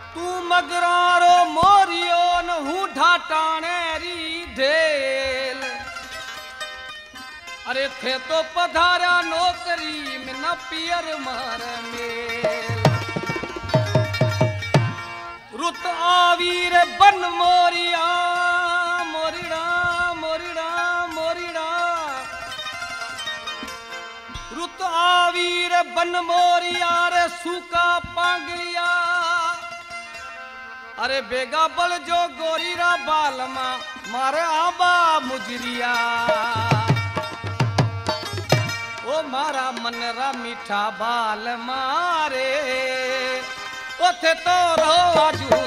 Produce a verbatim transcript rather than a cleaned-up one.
तू मगरारो मोरियो न हूँ ढाटाने री ढेल। अरे थे तो पधारा नौकरी में न पियर मार मेल। रुत आवीर बन मोरिया मोरिड़ा मोरिड़ा मोरिड़ा। रुत आवीर बन मोरिया रे सूका पांगलिया। अरे बेगा बल जो गोरीरा बालमा मारे आबा मुजरिया। ओ मारा मनरा मीठा बाल मारे ओथे तो रो आजू